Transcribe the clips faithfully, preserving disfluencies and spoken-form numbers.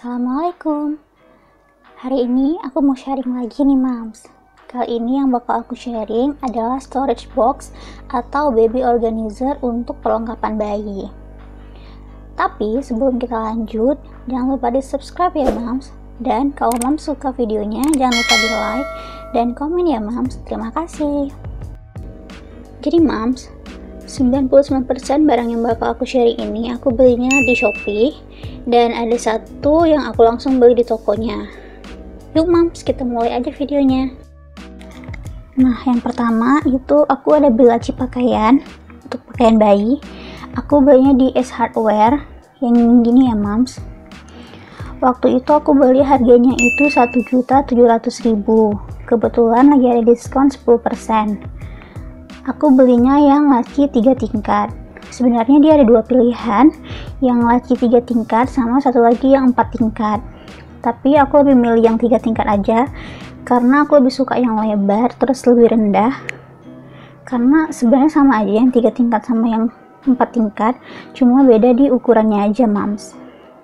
Assalamualaikum. Hari ini aku mau sharing lagi nih Mams. Kali ini yang bakal aku sharing adalah storage box atau baby organizer untuk perlengkapan bayi. Tapi sebelum kita lanjut, jangan lupa di subscribe ya Mams. Dan kalau Mams suka videonya, jangan lupa di like dan komen ya Mams. Terima kasih. Jadi Mams, sembilan puluh sembilan persen barang yang bakal aku sharing ini aku belinya di Shopee, dan ada satu yang aku langsung beli di tokonya. Yuk Mams, kita mulai aja videonya. Nah, yang pertama itu aku ada beli laci pakaian untuk pakaian bayi. Aku belinya di Ace Hardware yang gini ya Mams. Waktu itu aku beli harganya itu satu juta tujuh ratus ribu. Kebetulan lagi ada diskon sepuluh persen. Aku belinya yang laci tiga tingkat. Sebenarnya dia ada dua pilihan, yang laci tiga tingkat sama satu lagi yang empat tingkat. Tapi aku lebih milih yang tiga tingkat aja, karena aku lebih suka yang lebar terus lebih rendah. Karena sebenarnya sama aja yang tiga tingkat sama yang empat tingkat, cuma beda di ukurannya aja Mams.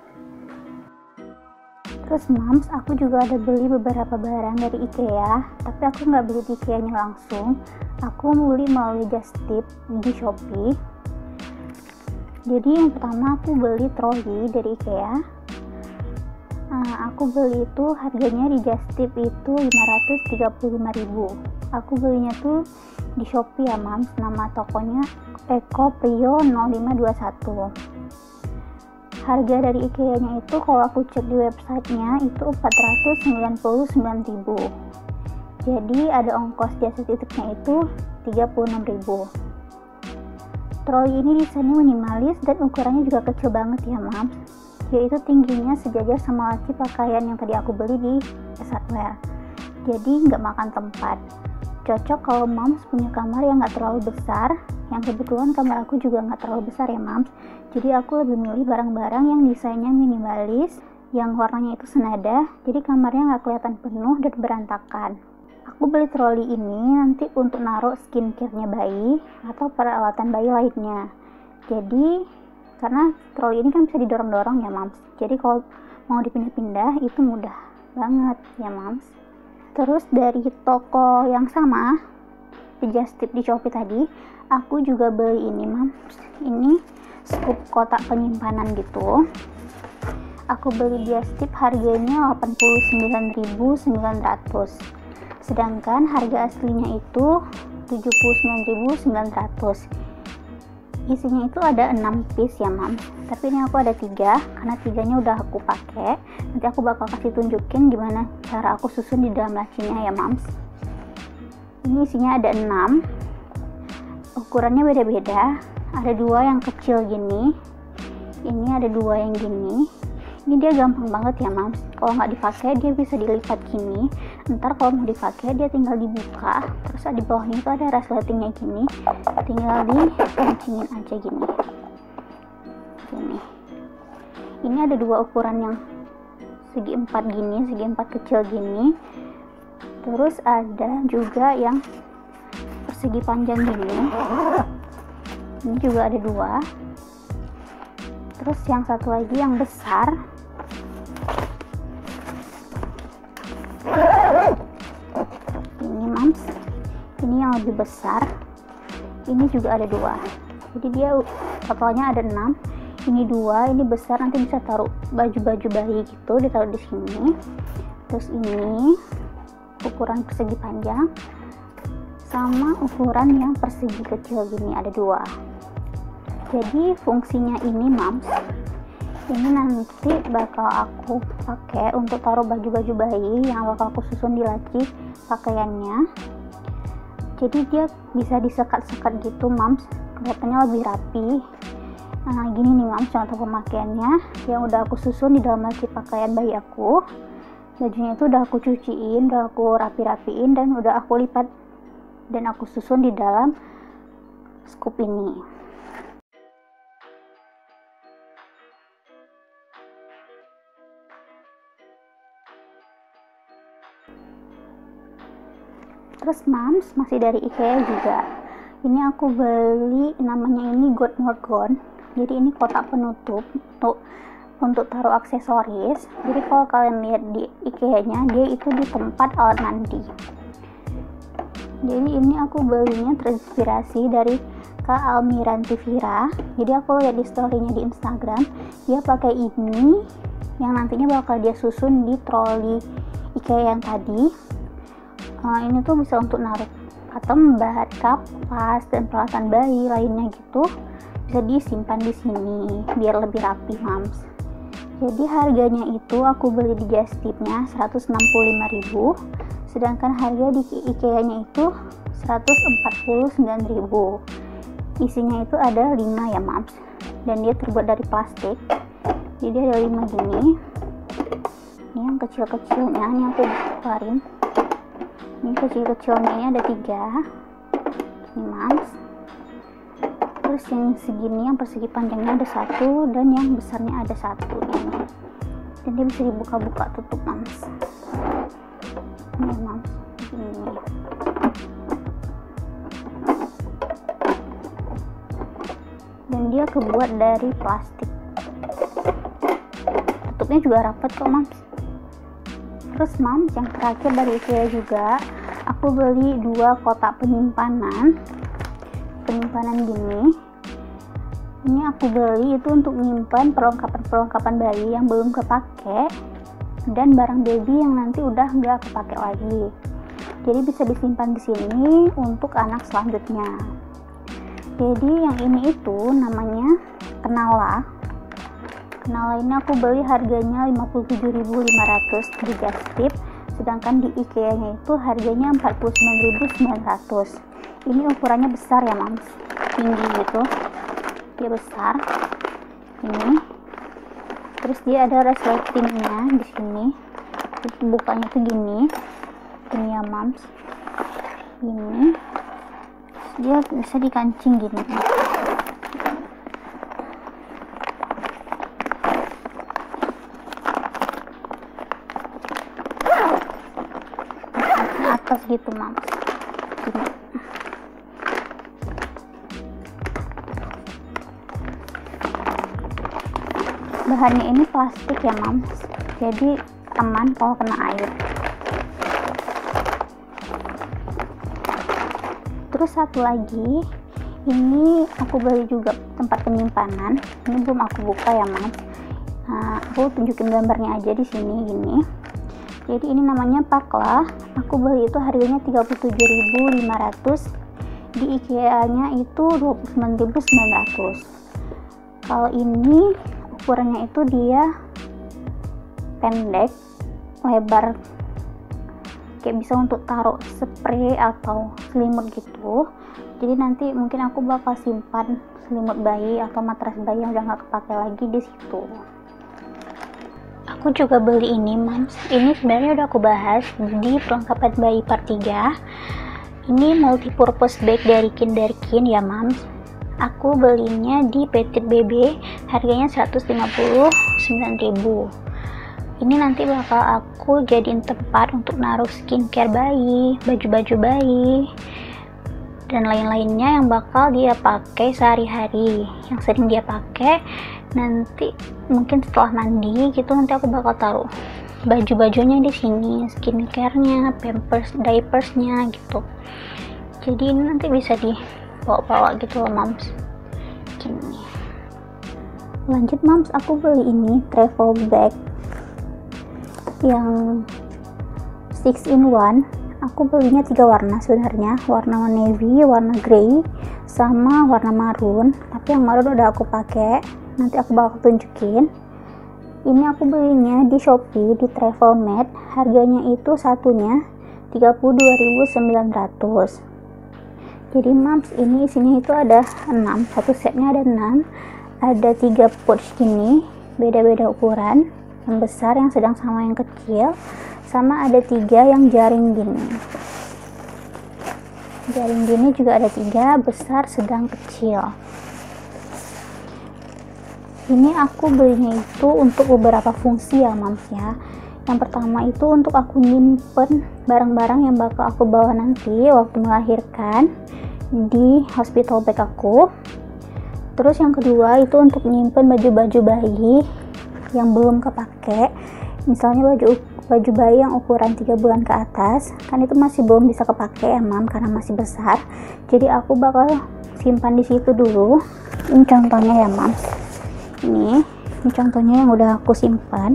Terus Mams, aku juga ada beli beberapa barang dari IKEA, tapi aku nggak beli di IKEA-nya langsung. Aku beli melalui Just Tip di Shopee. Jadi yang pertama aku beli troli dari IKEA. Nah, aku beli itu harganya di Just Tip itu lima ratus tiga puluh lima ribu. Aku belinya tuh di Shopee ya Mams, nama tokonya Eko Prio nol lima dua satu. Harga dari IKEA-nya itu kalau aku cek di websitenya itu empat ratus sembilan puluh sembilan ribu. Jadi ada ongkos jasa titipnya itu tiga puluh enam ribu. Troli ini desainnya minimalis dan ukurannya juga kecil banget ya Mams. Yaitu tingginya sejajar sama laci pakaian yang tadi aku beli di Ace Hardware. Jadi nggak makan tempat. Cocok kalau Mams punya kamar yang nggak terlalu besar. Yang kebetulan kamar aku juga nggak terlalu besar ya Mams. Jadi aku lebih milih barang-barang yang desainnya minimalis, yang warnanya itu senada, jadi kamarnya nggak kelihatan penuh dan berantakan. Aku beli troli ini nanti untuk naruh skincare-nya bayi atau peralatan bayi lainnya. Jadi karena troli ini kan bisa didorong-dorong ya Mams, jadi kalau mau dipindah-pindah itu mudah banget ya Mams. Terus dari toko yang sama di Just Tip di Shopee tadi, aku juga beli ini Mams. Ini scoop kotak penyimpanan gitu. Aku beli di Just Tip harganya delapan puluh sembilan ribu sembilan ratus. Sedangkan harga aslinya itu tujuh puluh sembilan ribu sembilan ratus. Isinya itu ada enam piece ya Mams. Tapi ini aku ada tiga, karena tiganya udah aku pakai. Nanti aku bakal kasih tunjukin gimana cara aku susun di dalam lacinya ya Mams. Ini isinya ada enam. Ukurannya beda-beda. Ada dua yang kecil gini, ini ada dua yang gini. Ini dia gampang banget ya Mams, kalau nggak dipakai dia bisa dilipat gini. Ntar kalau mau dipakai dia tinggal dibuka, terus di bawahnya itu ada resletingnya gini, tinggal dikencingin aja gini. Gini. Ini ada dua ukuran yang segi empat gini, segi empat kecil gini. Terus ada juga yang persegi panjang gini. Ini juga ada dua. Terus yang satu lagi yang besar. Ini Mams. Ini yang lebih besar. Ini juga ada dua. Jadi dia totalnya ada enam. Ini dua, ini besar, nanti bisa taruh baju-baju bayi gitu, ditaruh di sini. Terus ini ukuran persegi panjang sama ukuran yang persegi kecil gini, ada dua. Jadi fungsinya ini Mams, ini nanti bakal aku pakai untuk taruh baju-baju bayi yang bakal aku susun di laci pakaiannya. Jadi dia bisa disekat-sekat gitu Mams, kelihatannya lebih rapi. Nah gini nih Mams contoh pemakaiannya yang udah aku susun di dalam laci pakaian bayi aku. Bajunya itu udah aku cuciin, udah aku rapi-rapiin, dan udah aku lipat dan aku susun di dalam scoop ini. Terus Mams, masih dari IKEA juga. Ini aku beli, namanya ini God Morgon. Jadi ini kotak penutup untuk untuk taruh aksesoris. Jadi kalau kalian lihat di IKEA-nya, dia itu di tempat alat mandi. Jadi ini aku belinya terinspirasi dari Kak Almiranti Vira. Jadi aku lihat di story-nya di Instagram, dia pakai ini yang nantinya bakal dia susun di troli IKEA yang tadi. Uh, ini tuh bisa untuk naruh tembat, kapas, dan peralatan bayi lainnya gitu. Bisa disimpan di sini biar lebih rapi, Mams. Jadi harganya itu aku beli di Just Tip-nya seratus enam puluh lima ribu, sedangkan harga di IKEA-nya itu seratus empat puluh sembilan ribu. Isinya itu ada lima ya, Mams, dan dia terbuat dari plastik. Jadi ada lima gini. Ini yang kecil-kecilnya, ini aku keluarin. Ini kecil-kecilnya ini ada tiga. Ini, Mams. Terus yang segini, yang persegi panjangnya ada satu, dan yang besarnya ada satu ini. Dan dia bisa dibuka-buka tutup, Mams. Ini, Mams. Ini. Dan dia kebuat dari plastik. Tutupnya juga rapat kok, Mams. Terus, Mams, yang terakhir dari IKEA juga, aku beli dua kotak penyimpanan. Penyimpanan gini. Ini aku beli itu untuk menyimpan perlengkapan-perlengkapan bayi yang belum kepake dan barang baby yang nanti udah nggak kepake lagi. Jadi bisa disimpan di sini untuk anak selanjutnya. Jadi yang ini itu namanya Kenala. Kenala ini aku beli harganya lima puluh tujuh ribu lima ratus di Just Tip, sedangkan di IKEA-nya itu harganya empat puluh sembilan ribu sembilan ratus. Ini ukurannya besar ya, Mams, tinggi gitu, dia besar ini. Terus dia ada resletingnya di sini. Terus bukanya tuh gini, ini ya, Mams, ini dia bisa dikancing gini. Atas gitu, Mams, gini. Bahannya ini plastik ya, Mams, jadi aman kalau kena air. Terus satu lagi, ini aku beli juga tempat penyimpanan. Ini belum aku buka ya, Mams. Nah, aku tunjukin gambarnya aja di sini gini. Jadi ini namanya Pakla. Aku beli itu harganya tiga puluh tujuh ribu lima ratus. Di IKEA-nya itu dua puluh sembilan ribu sembilan ratus. Kalau ini ukurannya itu dia pendek, lebar, kayak bisa untuk taruh spray atau selimut gitu. Jadi nanti mungkin aku bakal simpan selimut bayi atau matras bayi yang udah nggak kepake lagi di situ. Aku juga beli ini, Mams. Ini sebenarnya udah aku bahas di perlengkapan bayi part tiga. Ini multipurpose bag dari Kinderkin ya, Mams. Aku belinya di Petit Baby, harganya seratus lima puluh sembilan ribu. Ini nanti bakal aku jadiin tempat untuk naruh skincare bayi, baju-baju bayi, dan lain-lainnya yang bakal dia pakai sehari-hari, yang sering dia pakai. Nanti mungkin setelah mandi gitu, nanti aku bakal taruh baju-bajunya di sini, skincare-nya, pampers, diapers-nya gitu. Jadi ini nanti bisa dibawa-bawa gitu loh, Mams. Gini. Lanjut, Mams, aku beli ini travel bag yang six in one. Aku belinya tiga warna sebenarnya, warna navy, warna grey, sama warna maroon. Tapi yang maroon udah aku pakai, nanti aku bakal tunjukin. Ini aku belinya di Shopee di Travelmate, harganya itu satunya tiga puluh dua ribu sembilan ratus. Jadi, Mams, ini isinya itu ada enam, satu setnya ada enam, ada tiga pouch gini, beda-beda ukuran, yang besar, yang sedang, sama yang kecil, sama ada tiga yang jaring gini. Jaring gini juga ada tiga, besar, sedang, kecil. Ini aku belinya itu untuk beberapa fungsi ya, Mams ya. Yang pertama itu untuk aku nyimpen barang-barang yang bakal aku bawa nanti waktu melahirkan di hospital bag aku. Terus yang kedua itu untuk nyimpen baju-baju bayi yang belum kepake, misalnya baju baju bayi yang ukuran tiga bulan ke atas, kan itu masih belum bisa kepake ya mam, karena masih besar. Jadi aku bakal simpan di situ dulu. Ini contohnya ya mam, ini ini contohnya yang udah aku simpan.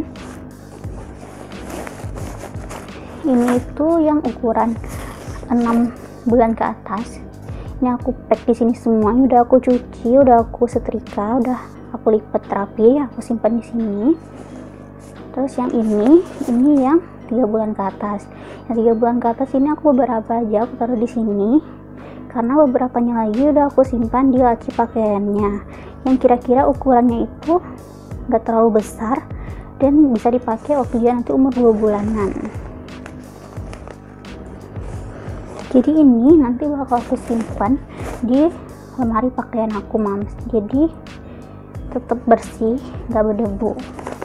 Ini itu yang ukuran enam bulan ke atas. Ini aku pack di sini semua. Ini udah aku cuci, udah aku setrika, udah aku lipat rapi, aku simpan di sini. Terus yang ini, ini yang tiga bulan ke atas. Yang tiga bulan ke atas ini aku beberapa aja aku taruh di sini, karena beberapanya lagi udah aku simpan di laci pakaiannya, yang kira-kira ukurannya itu gak terlalu besar dan bisa dipakai waktu dia nanti umur dua bulanan. Jadi ini nanti bakal aku simpan di lemari pakaian aku mams, jadi tetap bersih, gak berdebu,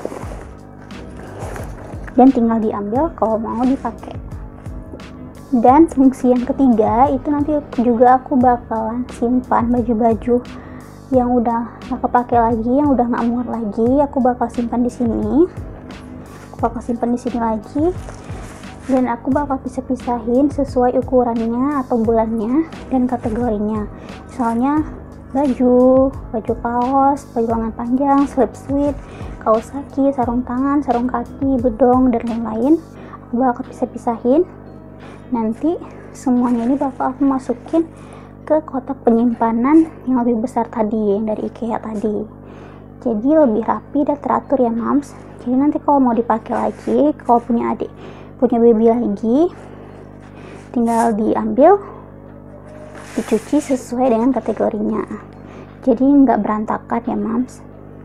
dan tinggal diambil kalau mau dipakai. Dan fungsi yang ketiga itu nanti juga aku bakalan simpan baju-baju yang udah gak kepake lagi, yang udah gak muat lagi, aku bakal simpan di sini. Aku bakal simpan di sini lagi. Dan aku bakal pisah-pisahin sesuai ukurannya atau bulannya dan kategorinya. Misalnya baju, baju kaos, baju lengan panjang, slip sweat, kaos kaki, sarung tangan, sarung kaki, bedong, dan lain-lain. Aku bakal pisah-pisahin. Nanti semuanya ini bakal aku masukin ke kotak penyimpanan yang lebih besar tadi, yang dari IKEA tadi. Jadi lebih rapi dan teratur ya mams. Jadi nanti kalau mau dipakai lagi, kalau punya adik punya baby lagi, tinggal diambil, dicuci sesuai dengan kategorinya, jadi nggak berantakan ya mams.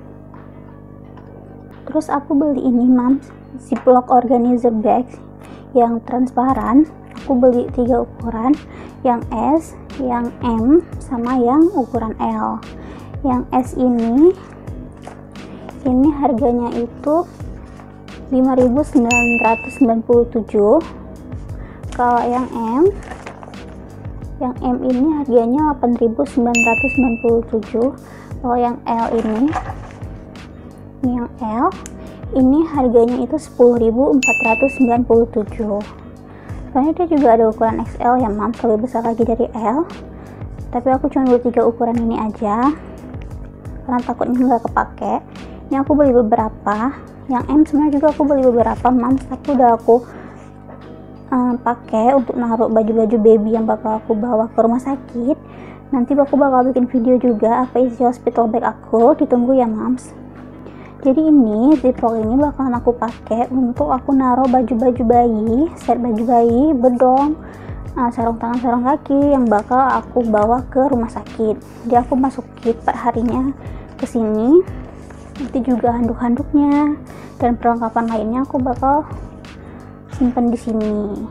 Terus aku beli ini mams, ziplock organizer bag yang transparan. Aku beli tiga ukuran, yang S, yang M, sama yang ukuran L. Yang S ini ini harganya itu lima ribu sembilan ratus sembilan puluh tujuh. Kalau yang M, yang M ini harganya delapan ribu sembilan ratus sembilan puluh tujuh. Kalau yang L ini, ini yang L, ini harganya itu sepuluh ribu empat ratus sembilan puluh tujuh. Soalnya dia juga ada ukuran X L ya mam, lebih besar lagi dari L. Tapi aku cuma beli tiga ukuran ini aja, karena takutnya nggak kepake. Ini aku beli beberapa. Yang M sebenarnya juga aku beli beberapa mams, tapi udah aku uh, pakai untuk naruh baju-baju baby yang bakal aku bawa ke rumah sakit. Nanti aku bakal bikin video juga apa isi hospital bag aku, ditunggu ya mams. Jadi ini ziplock ini bakalan aku pakai untuk aku naruh baju-baju bayi, set baju bayi, bedong, uh, sarung tangan, sarung kaki yang bakal aku bawa ke rumah sakit. Jadi aku masukin per harinya ke sini. Nanti juga handuk-handuknya dan perlengkapan lainnya aku bakal simpan di sini.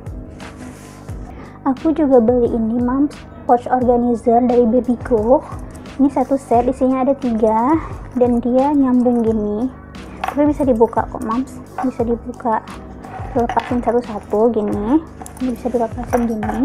Aku juga beli ini mams, pouch organizer dari Babygo. Ini satu set, isinya ada tiga dan dia nyambung gini, tapi bisa dibuka kok mams, bisa dibuka, dilepasin satu-satu gini. Ini bisa dilepasin gini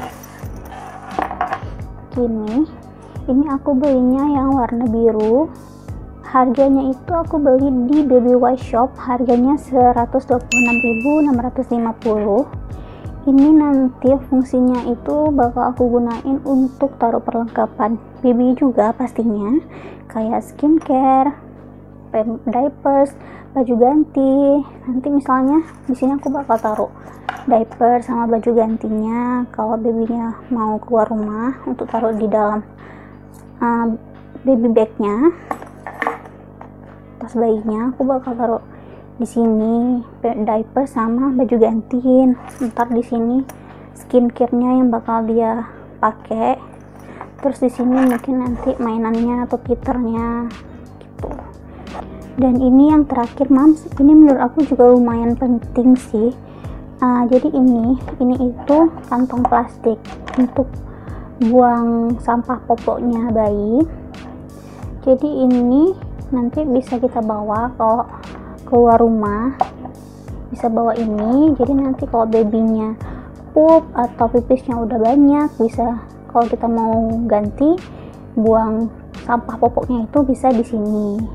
gini. Ini aku belinya yang warna biru. Harganya itu aku beli di Baby White Shop, harganya seratus dua puluh enam ribu enam ratus lima puluh. Ini nanti fungsinya itu bakal aku gunain untuk taruh perlengkapan baby juga pastinya, kayak skincare, diapers, baju ganti. Nanti misalnya di sini aku bakal taruh diaper sama baju gantinya kalau babynya mau keluar rumah, untuk taruh di dalam uh, baby bagnya. Tas bayinya aku bakal taruh di sini diaper sama baju gantiin. Ntar di sini skincare-nya yang bakal dia pakai. Terus di sini mungkin nanti mainannya atau titernya gitu. Dan ini yang terakhir mams, ini menurut aku juga lumayan penting sih. Uh, jadi ini ini itu kantong plastik untuk buang sampah popoknya bayi. Jadi ini nanti bisa kita bawa kalau keluar rumah, bisa bawa ini. Jadi nanti kalau babynya pup atau pipisnya udah banyak, bisa kalau kita mau ganti buang sampah popoknya itu bisa di sini.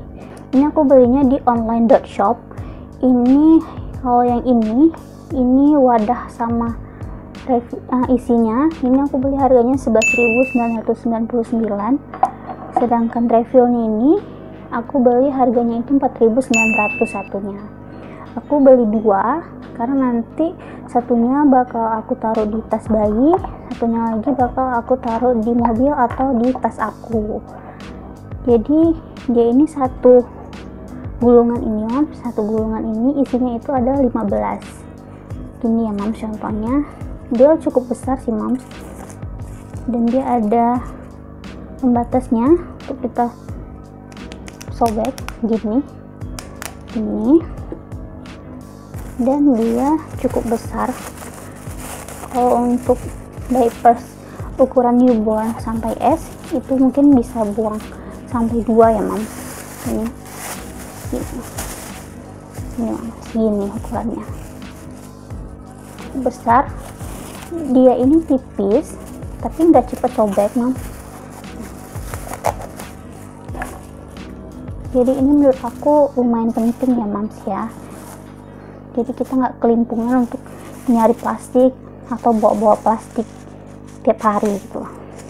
Ini aku belinya di online dot shop. Ini kalau yang ini ini wadah sama uh, isinya ini aku beli harganya sebelas ribu sembilan ratus sembilan puluh sembilan, sedangkan refillnya ini aku beli harganya itu empat ribu sembilan ratus satunya. Aku beli dua karena nanti satunya bakal aku taruh di tas bayi, satunya lagi bakal aku taruh di mobil atau di tas aku. Jadi dia ini satu gulungan ini Mams, satu gulungan ini isinya itu ada lima belas. Gini ya Mams contohnya, dia cukup besar sih Mams, dan dia ada pembatasnya untuk kita sobek gini gini, dan dia cukup besar. Kalau untuk diapers ukuran newborn sampai S itu mungkin bisa buang sampai dua ya Mams. Ini gini, ini Mams, gini ukurannya besar. Dia ini tipis tapi nggak cepet sobek Mams. Jadi ini menurut aku lumayan penting ya Mams ya. Jadi kita nggak kelimpungan untuk nyari plastik atau bawa-bawa plastik tiap hari gitu.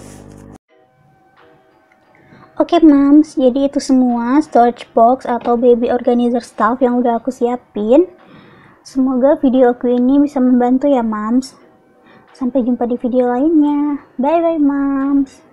Oke okay, Mams, jadi itu semua storage box atau baby organizer stuff yang udah aku siapin. Semoga video aku ini bisa membantu ya Mams. Sampai jumpa di video lainnya. Bye bye Mams.